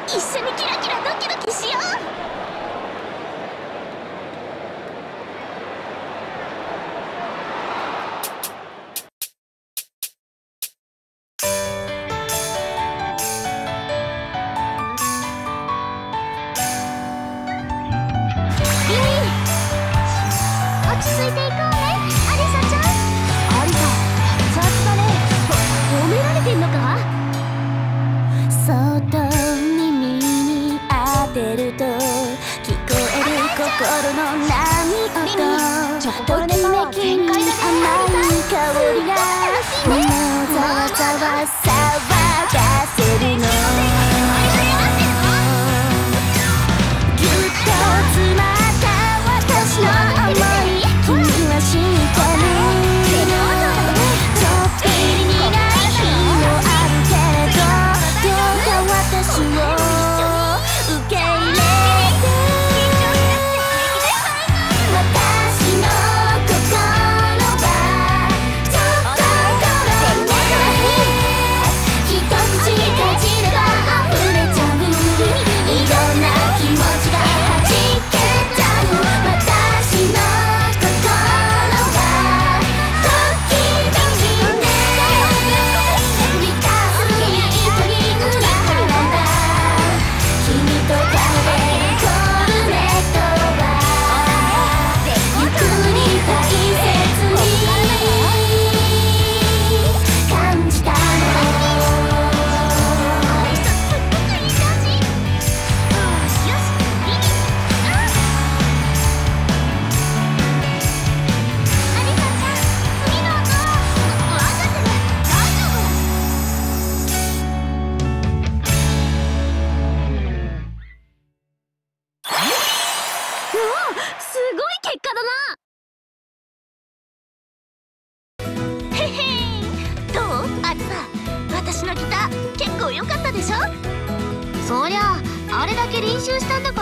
一緒にキラキラドキドキしよう。落ち着いていこうね、アリサちゃん。アリサ、熱々だね。褒められてんのか？そっと耳に当てると聞こえる心の波音。ときめきに甘い香りが胸をざわざわ騒がせるの。ぎゅっと詰まった私の想い、君は知ってる。ちょっぴり苦い日もあるけれど、どうか私を受け入れて。私の心はちょっところね、一口かじれば溢れちゃう、いろんな気持ちがはじけちゃう。私の心はときめきね、満たす一人うららだ。君と食べるコルネットはゆっくり大切に感じたの。すごい結果だな。へへん、どう？ありさ、私のギター結構良かったでしょ？そりゃあれだけ練習したんだ